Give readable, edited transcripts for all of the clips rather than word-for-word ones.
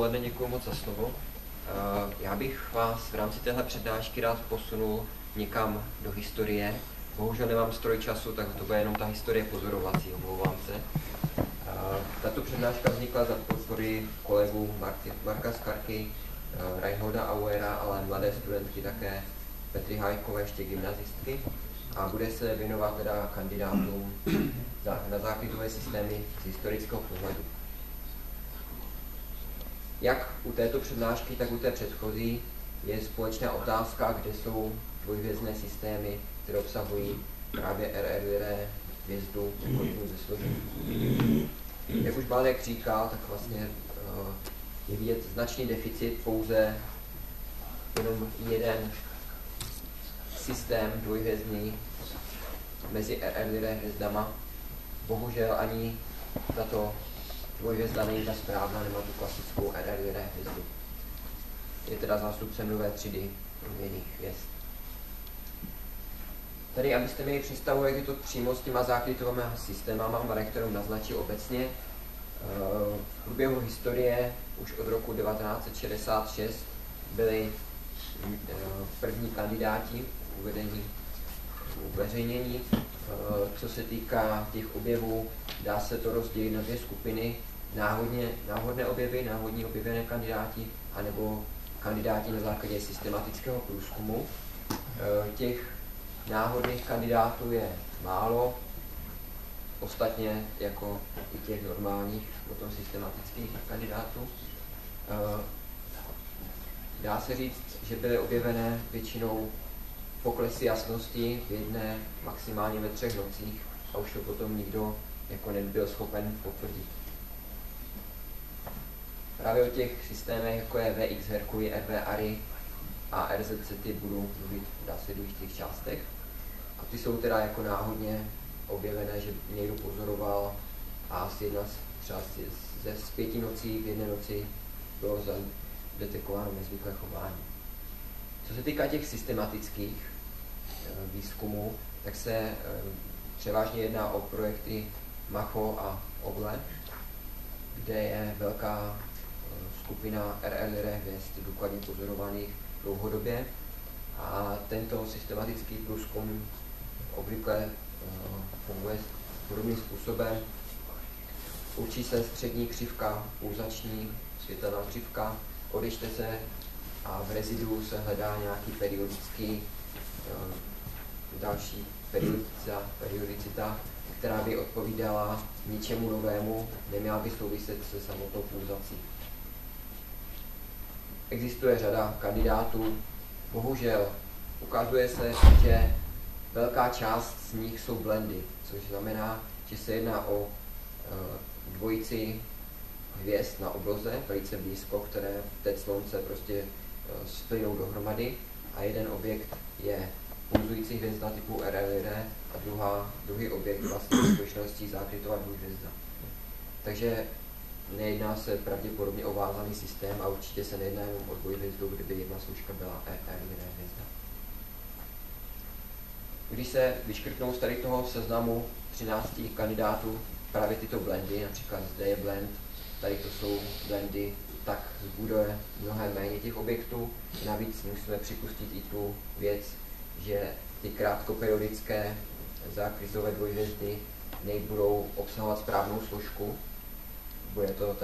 odpoledne, děkuji moc za slovo. Já bych vás v rámci téhle přednášky rád posunul někam do historie. Bohužel nemám stroj času, tak to bude jenom ta historie pozorovací, omlouvám se. Tato přednáška vznikla za podpory kolegů Marka Skarky, Reinholda Auera, ale mladé studentky také Petry Hájkové, ještě gymnazistky. A bude se věnovat teda kandidátům na záklitové systémy z historického pohledu. Jak u této přednášky, tak u té předchozí je společná otázka, kde jsou dvojhvězdné systémy, které obsahují právě RR hvězdu několiků ze složení. Jak už Bálek říkal, tak vlastně je vidět značný deficit, pouze jenom jeden systém dvojhvězdný mezi RR hvězdama. Bohužel ani tato dvojhvězda není ta správná, nemá tu klasickou RR hvězdu. Je teda zástupcem nové třídy průměrných hvězd. Tady, abyste měli představu, jak je to přímo s těma záklitovými systémama, Marek to naznačil obecně. V průběhu historie už od roku 1966 byli první kandidáti uveřejnění. Co se týká těch objevů, dá se to rozdělit na dvě skupiny. Náhodné objevy, náhodní objevené kandidáti, anebo kandidáti na základě systematického průzkumu. Těch náhodných kandidátů je málo, ostatně jako i těch normálních, potom systematických kandidátů. Dá se říct, že byly objevené většinou poklesy jasnosti v jedné, maximálně ve 3 nocích a už to potom nikdo jako nebyl schopen potvrdit. Právě o těch systémech, jako je VX Hercules, RV Ary a RZC, budu mluvit v následujících částech. A ty jsou teda jako náhodně objevené, že někdo pozoroval a třeba z 5 nocí v jedné noci bylo detekováno nezvyklé chování. Co se týká těch systematických výzkumů, tak se převážně jedná o projekty Macho a Ogle, kde je velká skupina RR hvězd důkladně pozorovaných dlouhodobě. A tento systematický průzkum obvykle funguje podobným způsobem. Určí se střední křivka, pulzační světelná křivka, odečte se a v rezidu se hledá nějaký periodický další periodicita, která by odpovídala ničemu novému, neměla by souviset se samotnou pulzací. Existuje řada kandidátů, bohužel ukazuje se, že velká část z nich jsou blendy, což znamená, že se jedná o dvojici hvězd na obloze, velice blízko, které v té clonce prostě splynou dohromady a jeden objekt je pulzující hvězda typu RR a druhý objekt vlastně v skutečnosti záklitová dvojhvězda. Takže nejedná se pravděpodobně o vázaný systém a určitě se nejedná jenom o dvojhvězdu, kdyby jedna složka byla RR hvězda. Když se vyškrtnou z tady toho seznamu 13 kandidátů právě tyto blendy, například zde je blend, tady to jsou blendy, tak zbude mnohem méně těch objektů. Navíc musíme připustit i tu věc, že ty krátkoperiodické záklitové dvojhvězdy nebudou obsahovat správnou složku. Bude to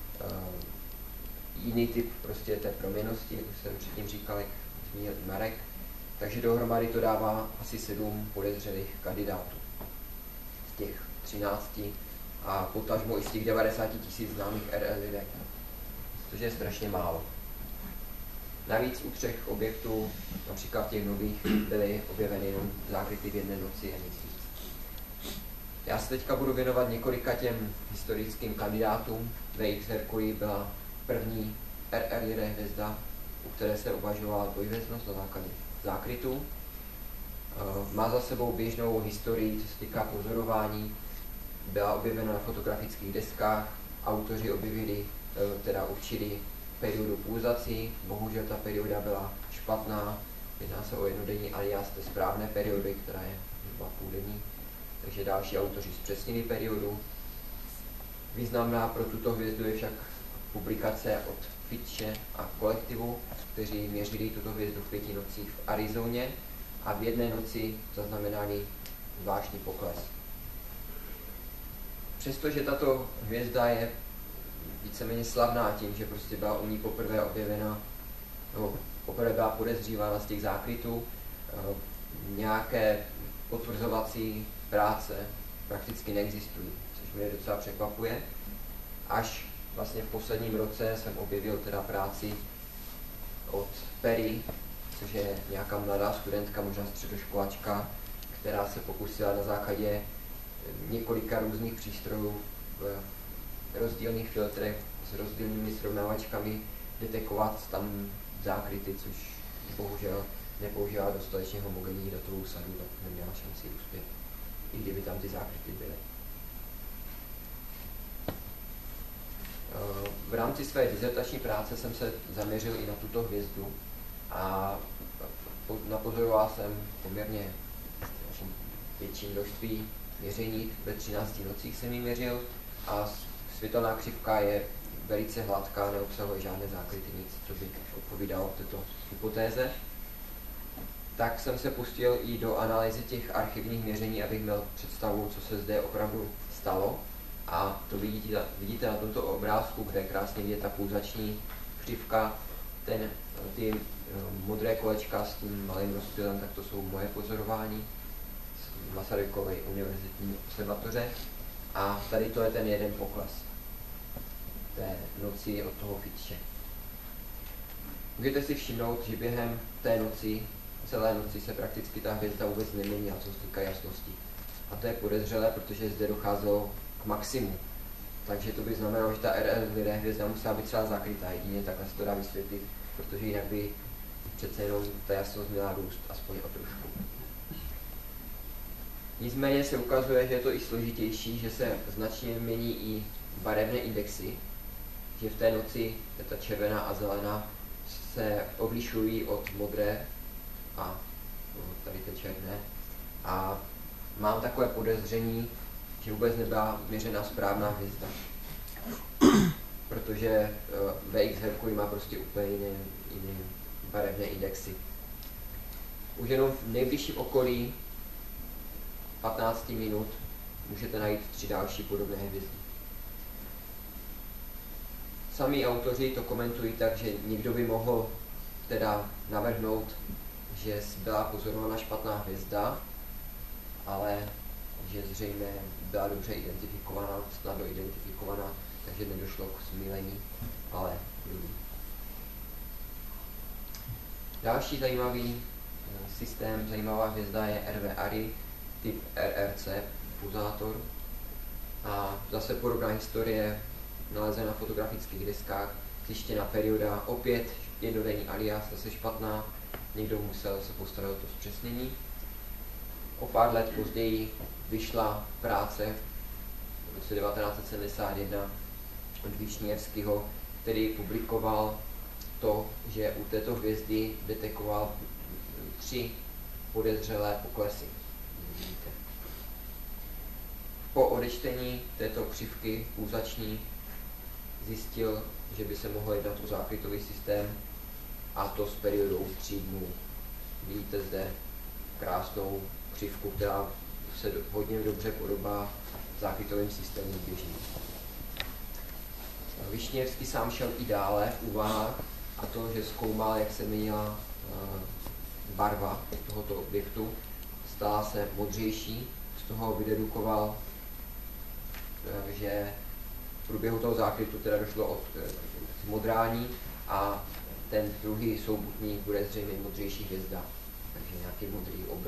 jiný typ prostě té proměnnosti, jak jsem předtím říkal, jak zmínil i Marek. Takže dohromady to dává asi 7 podezřelých kandidátů z těch 13 a potažmo i z těch 90 000 známých RR, což je strašně málo. Navíc u 3 objektů, například těch nových, byly objeveny jenom záklity v jedné noci a nic víc. Já se teďka budu věnovat několika těm historickým kandidátům. VX Hercules byla první RR hvězda, u které se uvažovala dvojhvězdnost na základě zákrytů. Má za sebou běžnou historii, co se týká pozorování. Byla objevena na fotografických deskách, autoři určili periodu pulzací, bohužel ta perioda byla špatná, jedná se o jednodenní alias té správné periody, která je zhruba půldenní, takže další autoři zpřesnili periodu. Významná pro tuto hvězdu je však publikace od Fitche a kolektivu, kteří měřili tuto hvězdu v 5 nocích v Arizoně a v jedné noci zaznamenali zvláštní pokles. Přestože tato hvězda je víceméně slavná tím, že prostě byla u ní poprvé objevena, no, poprvé byla podezřívána z těch zákrytů, nějaké potvrzovací práce prakticky neexistují, což mě docela překvapuje. Až vlastně v posledním roce jsem objevil teda práci od Perry, což je nějaká mladá studentka, možná středoškolačka, která se pokusila na základě několika různých přístrojů v rozdílných filtrech s rozdílnými srovnávačkami detekovat tam zákryty, což bohužel nepoužívá dostatečně homogenní datovou sadu, tak neměla šanci uspět, i kdyby tam ty zákryty byly. V rámci své dizertační práce jsem se zaměřil i na tuto hvězdu a napozoroval jsem poměrně větší množství měření, ve 13 nocích jsem ji měřil a světelná křivka je velice hladká, neobsahuje žádné zákryty, nic, co by odpovídalo této hypotéze. Tak jsem se pustil i do analýzy těch archivních měření, abych měl představu, co se zde opravdu stalo. A to vidíte na tomto obrázku, kde je krásně vidět ta pulzační křivka. Ty modré kolečka s tím malým rozptylem, tak to jsou moje pozorování z Masarykovy univerzitní observatoře. A tady to je ten jeden pokles té noci od toho Fitche. Můžete si všimnout, že během té noci, celé noci se prakticky ta hvězda vůbec neměnila, co se týká jasnosti. A to je podezřelé, protože zde docházelo k maximu. Takže to by znamenalo, že ta RL2D hvězda musela být celá zakrytá, jedině takhle se to dá vysvětlit, protože jinak by přece jenom ta jasnost měla růst, aspoň o trošku. Nicméně se ukazuje, že je to i složitější, že se značně mění i barevné indexy, že v té noci ta červená a zelená se odlišují od modré a tady té černé. A mám takové podezření, že vůbec nebyla měřena správná hvězda. Protože VX Hercules má prostě úplně jiné barevné indexy. Už jenom v nejbližším okolí 15 minut můžete najít 3 další podobné hvězdy. Sami autoři to komentují tak, že někdo by mohl teda navrhnout, že byla pozorována špatná hvězda, ale že zřejmě byla dobře identifikovaná, snadno identifikovaná, takže nedošlo k zmýlení, ale další zajímavý systém, zajímavá hvězda je RV Ari, typ RRC, fuzátor. A zase podobná historie, nalezena na fotografických deskách, zjištěná perioda, opět jednodenní alias, zase špatná, někdo musel se postarat o to zpřesnění. O pár let později vyšla práce v roce 1971 od Višněvského, který publikoval to, že u této hvězdy detekoval 3 podezřelé poklesy. Po odečtení této křivky pulzační zjistil, že by se mohlo jednat o zákrytový systém, a to s periodou 3 dnů. Vidíte zde krásnou křivku, která se hodně dobře podobá zákrytovým systémům běžným. Višněvský sám šel i dále v úvahách, a to, že zkoumal, jak se měnila barva tohoto objektu, stala se modřejší, z toho vydedukoval, že v průběhu toho zákrytu teda došlo od zmodrání a ten druhý soubutník bude zřejmě modřejší hvězda, takže nějaký modrý obr.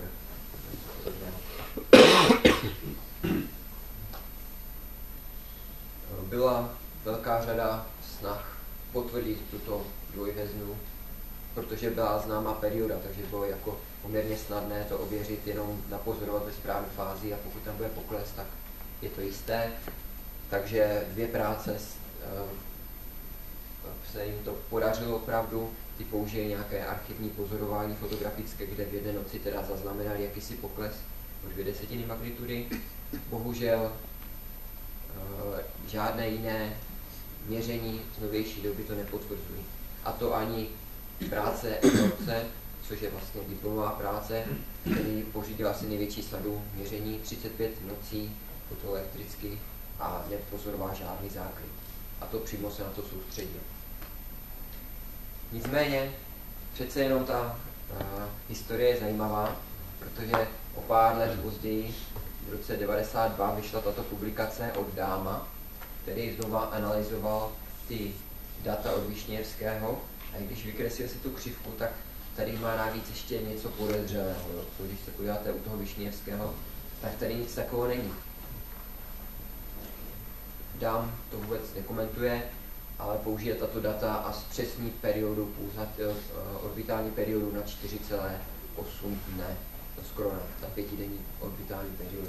Byla velká řada snah potvrdit tuto dvojhvězdu, protože byla známá perioda, takže bylo jako poměrně snadné to ověřit, jenom napozorovat ve správné fázi, a pokud tam bude pokles, tak je to jisté. Takže 2 práce se jim to podařilo opravdu, ty použili nějaké archivní pozorování fotografické, kde v jedné noci teda zaznamenali jakýsi pokles o 0,2 magnitudy. Bohužel žádné jiné měření z novější doby to nepotvrzují. A to ani práce Edwardse, což je vlastně diplomová práce, který pořídil asi největší sadu měření, 35 nocí fotoelektricky a nepozoroval žádný zákryt. A to přímo se na to soustředil. Nicméně, přece jenom ta historie je zajímavá, protože o pár let později, v roce 1992, vyšla tato publikace od Dáma, který znova analyzoval ty data od Višněvského, a když vykreslil si tu křivku, tak tady má navíc ještě něco podezřelého. Když se podíváte u toho Višněvského, tak tady nic takového není. Dám to vůbec nekomentuje, ale použije tato data a zpřesní periodu, orbitální periodu na 4,8 dne. To skoro na 5denní orbitální periodu.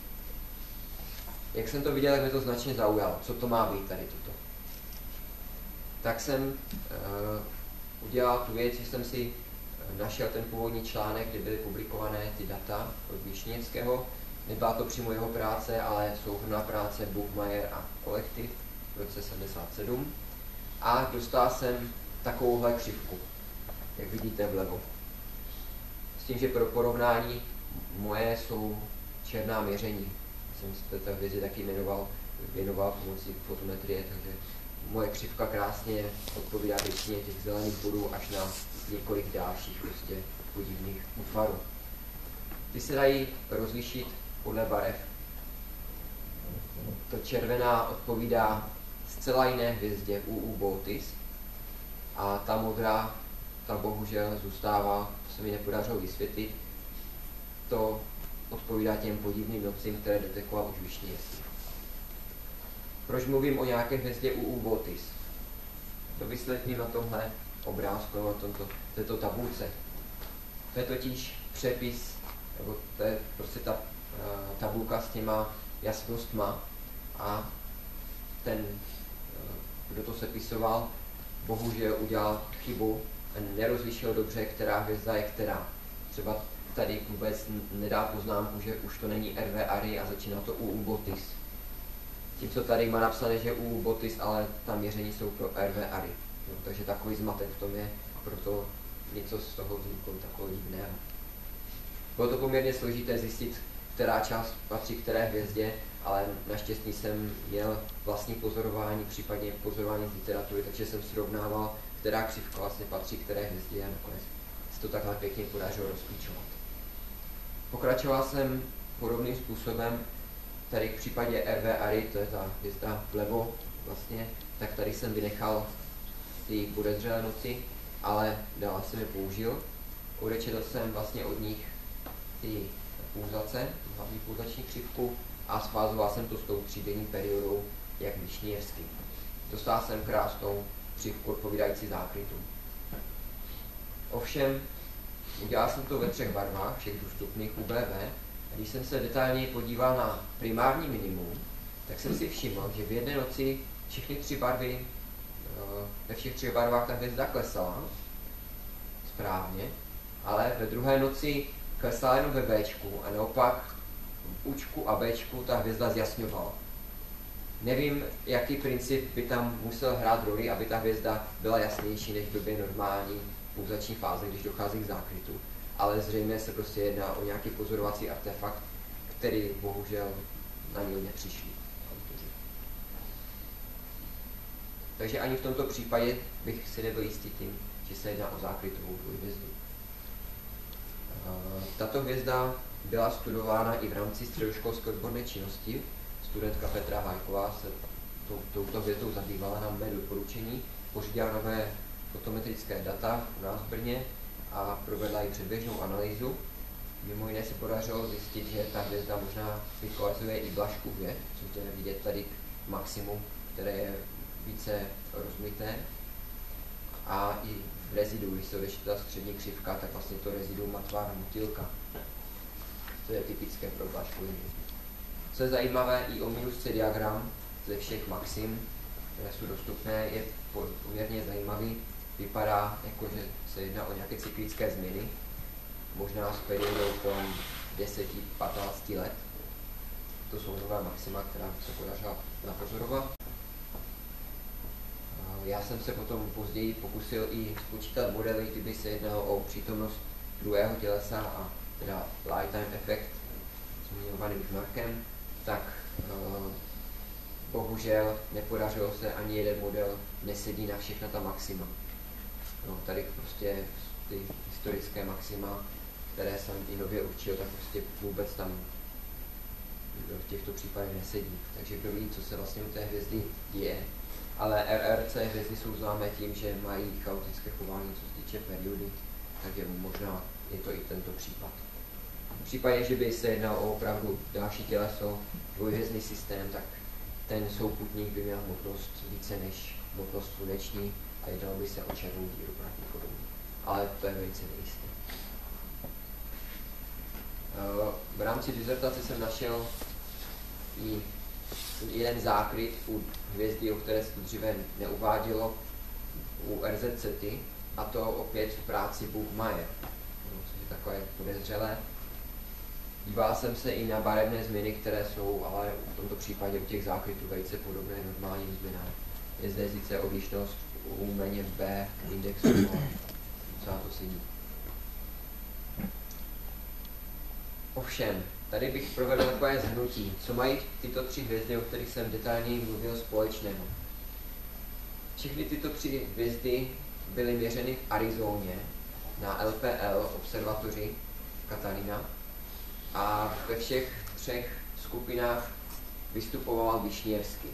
Jak jsem to viděl, tak mě to značně zaujalo. Co to má být tady toto? Tak jsem udělal tu věc, že jsem si našel ten původní článek, kde byly publikované ty data od Višněvského. Nebyla to přímo jeho práce, ale souhrnná práce Buchmayer a kolektiv v roce 77. A dostal jsem takovouhle křivku, jak vidíte vlevo. S tím, že pro porovnání moje jsou černá měření. Jsem si té hvězdy taky věnoval pomocí fotometrie, takže moje křivka krásně odpovídá většině těch zelených bodů až na několik dalších prostě podivných útvarů. Ty se dají rozlišit podle barev. To červená odpovídá zcela jiné hvězdě UU Bootis a ta modrá, ta bohužel zůstává, to se mi nepodařilo vysvětlit, to odpovídá těm podivným nocím, které detekoval už Višněvský. Proč mluvím o nějaké hvězdě UU Bootis? To vysvětlím na tomhle obrázku, na této tabulce. To je totiž přepis, nebo to je prostě ta tabulka s těma jasnostma a ten, kdo to sepisoval, bohužel udělal chybu a nerozlišil dobře, která hvězda je která. Třeba tady vůbec nedá poznámku, že už to není RV Ari a začíná to UU Bootis. Tím, co tady má napsané, že UU Bootis, ale ta měření jsou pro RV Ari. No, takže takový zmatek v tom je, proto něco z toho vzniklo takového divného. Bylo to poměrně složité zjistit, která část patří které hvězdě, ale naštěstí jsem měl vlastní pozorování, případně pozorování z literatury, takže jsem srovnával, která křivka vlastně patří které hvězdě a nakonec se to takhle pěkně podařilo rozklíčovat. Pokračoval jsem podobným způsobem, tady v případě RV Ari, to je ta hvězda vlevo vlastně, tak tady jsem vynechal ty podezřelé noci, ale dál jsem je použil. Odečetl jsem vlastně od nich ty pulzace, hlavní pulzační křivku a svázoval jsem to s tou 3denní periodou, jak Višněvský. Dostal jsem krásnou křivku odpovídající zákrytům. Ovšem, udělal jsem to ve 3 barvách, všech dostupných UBV, a když jsem se detailněji podíval na primární minimum, tak jsem si všiml, že v jedné noci všechny 3 barvy, ve všech 3 barvách ta hvězda klesala správně, ale ve druhé noci klesala jenom ve Bčku a naopak v Učku a Bčku ta hvězda zjasňovala. Nevím, jaký princip by tam musel hrát roli, aby ta hvězda byla jasnější než v době normální pulzační fáze, když dochází k zákrytu. Ale zřejmě se prostě jedná o nějaký pozorovací artefakt, který bohužel na něj nepřišli. Takže ani v tomto případě bych si nebyl jistý tím, že se jedná o zákrytovou dvojhvězdu. Tato hvězda byla studována i v rámci středoškolské odborné činnosti. Studentka Petra Hájková se touto hvězdou zabývala na mé doporučení, pořídila nové fotometrické data u nás v Brně a provedla i předběžnou analýzu. Mimo jiné se podařilo zjistit, že ta hvězda možná vykvazuje i Blažku hvězd, což je vidět tady maximum, které je více rozmité. A i v rezidu, když se odečte ta střední křivka, tak vlastně to reziduum má tvar motýlka. To je typické pro Blažku hvězdy. Co je zajímavé, i O-C diagram ze všech maxim, které jsou dostupné, je poměrně zajímavý. Vypadá, jako že se jedná o nějaké cyklické změny, možná s periodou kolem 10-15 let. To jsou nová maxima, která se podařila napozorovat. Já jsem se potom později pokusil i spočítat modely, kdyby se jednalo o přítomnost druhého tělesa a teda lifetime efekt zmiňovaný Markem, tak bohužel nepodařilo se, ani jeden model nesedí na všechna ta maxima. No, tady prostě ty historické maxima, které jsem i nově určil, tak prostě vůbec tam v těchto případech nesedí. Takže kdo ví, co se vlastně u té hvězdy děje. Ale RRC hvězdy jsou známé tím, že mají chaotické chování, co se týče periody, takže možná je to i tento případ. V případě, že by se jednalo o opravdu další těleso, dvojhvězdný systém, tak ten souputník by měl hmotnost více než hmotnost sluneční a jednalo by se o černou díru pravděpodobně. Ale to je velice nejisté. V rámci dizertace jsem našel i jeden zákryt u hvězdy, o které se to dříve neuvádělo, u RZCT, a to opět v práci Buchmayer, což je takové podezřelé. Díval jsem se i na barevné změny, které jsou, ale v tomto případě u těch zákrytů velice podobné normálním změnám. Je zde sice odlišnost u méně B indexu, ale docela to sedí. Ovšem, tady bych provedl takové shrnutí, co mají tyto tři hvězdy, o kterých jsem detailněji mluvil, společného. Všechny tyto tři hvězdy byly měřeny v Arizoně na LPL observatoři Catalina a ve všech třech skupinách vystupoval Višněvský.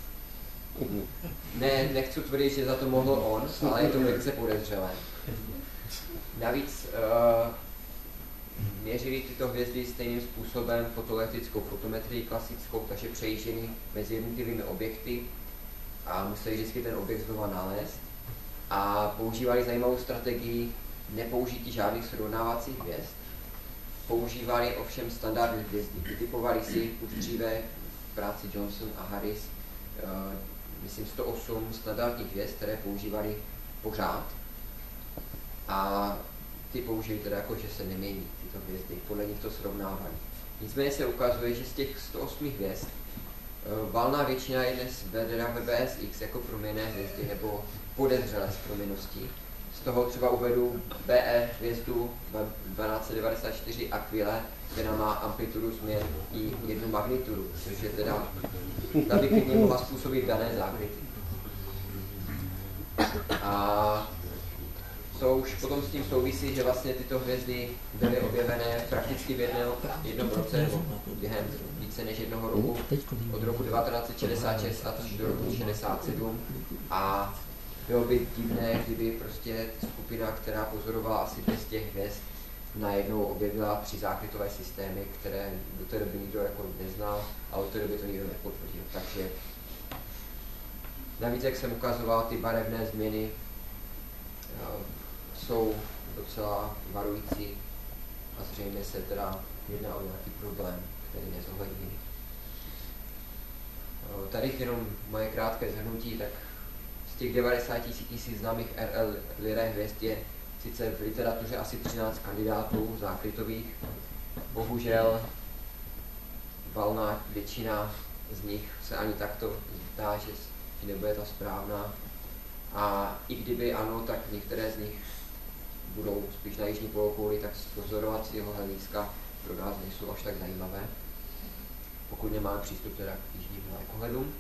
Nechci tvrdit, že za to mohl on, ale je to velice podezřelé. Navíc měřili tyto hvězdy stejným způsobem fotoelektrickou fotometrii klasickou, takže přejížděli mezi jednotlivými objekty a museli vždycky ten objekt znova nalézt. A používali zajímavou strategii nepoužití žádných srovnávacích hvězd. Používali ovšem standardní hvězdy. Vytipovali si už dříve v práci Johnson a Harris, myslím 108 standardních hvězd, které používali pořád. A ty použili teda jako, že se nemění tyto hvězdy, podle nich to srovnávali. Nicméně se ukazuje, že z těch 108 hvězd valná většina je dnes vedena ve BSX jako proměnné hvězdy nebo podezřelé z proměnností. Z toho třeba uvedu BE hvězdu 1294 Aquile, která má amplitudu změn i jednu magnitudu, což je teda, ta by klidně mohla způsobit dané zákryty. A to už potom s tím souvisí, že vlastně tyto hvězdy byly objevené prakticky v jednom roce, nebo během více než jednoho roku, od roku 1966 až do roku 1967. A bylo by divné, kdyby prostě skupina, která pozorovala asi 200 hvězd, najednou objevila 3 zákrytové systémy, které do té doby nikdo jako neznal a od té doby to nikdo nepotvrdil. Takže navíc, jak jsem ukazoval, ty barevné změny jsou docela varující a zřejmě se teda jedná o nějaký problém, který nezohlední. Tady jenom moje krátké shrnutí, tak z těch 90 000 známých RL Lyrae hvězd je sice v literatuře asi 13 kandidátů zákrytových, bohužel valná většina z nich se ani takto zdá, že nebude ta správná. A i kdyby ano, tak některé z nich budou spíš na jižní polokouli, tak z pozorovacího hlediska pro nás nejsou až tak zajímavé, pokud nemáme přístup teda k jižním dalekohledům.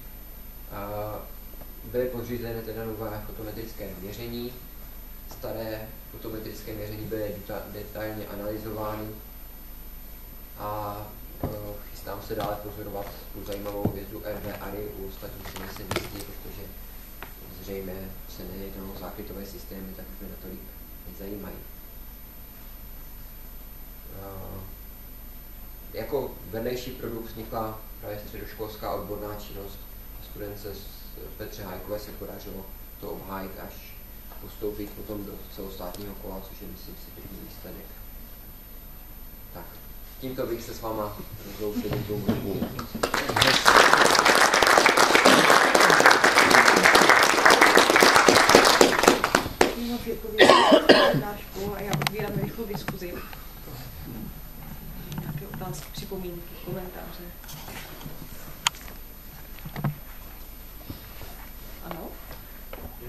Byly podřízeny teda nové fotometrické měření. Staré fotometrické měření byly detailně analyzovány a chystám se dále pozorovat tu zajímavou hvězdu RV Ary, u ostatních se nejsem jistý, protože zřejmě se nejednou o zákrytové systémy, tak už mě natolik nezajímají. Jako vedlejší produkt vznikla právě středoškolská odborná činnost. Studence Petře Hájkové se podařilo to obhájit, až postoupit potom do celostátního kola, což je, myslím si, pěkný výsledek. Tak, tímto bych se s váma rozloučil do toho. A já otvírám rychlou diskuzi. Nějaké otázky, připomínky, komentáře. Ano?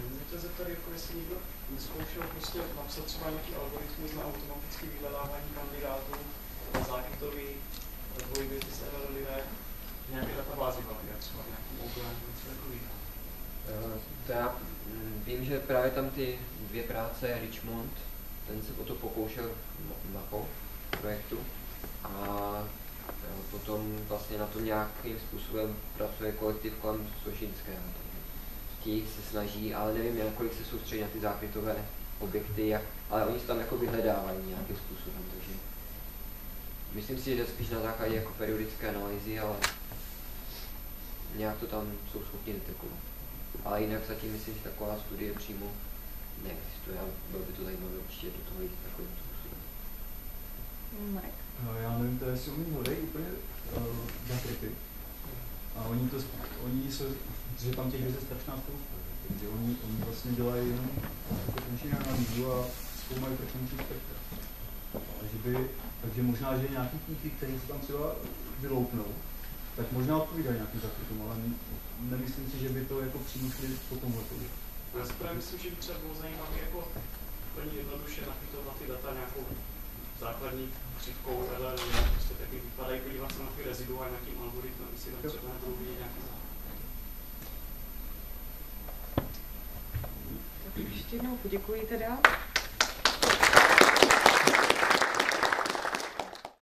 tady, jako jestli někdo zkoušel prostě napsat třeba nějaký algoritmus na automatické vyhledávání kandidátů, zákytový dvojvěty z LLD, nějaké databázy baví, třeba nějaký Google, něco takového. To já vím, že právě tam ty dvě práce Richmond, ten se o to pokoušel Mapo projektu a potom vlastně na to nějakým způsobem pracuje kolektiv kolem Sošinského. Ti se snaží, ale nevím, kolik se soustředí na ty zákrytové objekty, ale oni se tam jako vyhledávají nějakým způsobem, takže myslím si, že spíš na základě jako periodické analýzy, ale nějak to tam jsou schopni detekovat. Ale jinak zatím myslím, že taková studie přímo neexistuje a bylo by to zajímavé určitě do toho jít takovým způsobem. Marek? Já nevím, to je, jestli oni hledají úplně zakryty. A že tam těch je strašná spousta. Takže oni vlastně dělají jenom frekvenční analýzu a zkoumají frekvenční spektra. Takže možná, že nějaký kníky, které se tam třeba vyloupnou, tak možná odpovídají nějakým zakrytům, ale nemyslím si, že by to jako přímo šli po tomhle. Já si právě myslím, že by třeba bylo zajímavé jako plně jednoduše nachytovat ty data nějakou základní křivkou, ale prostě taky vypadají, podívat se na ty rezidua a nějakým algoritmem, si tam třeba nebudou vidět nějaký základ. Tak ještě jednou poděkuji teda.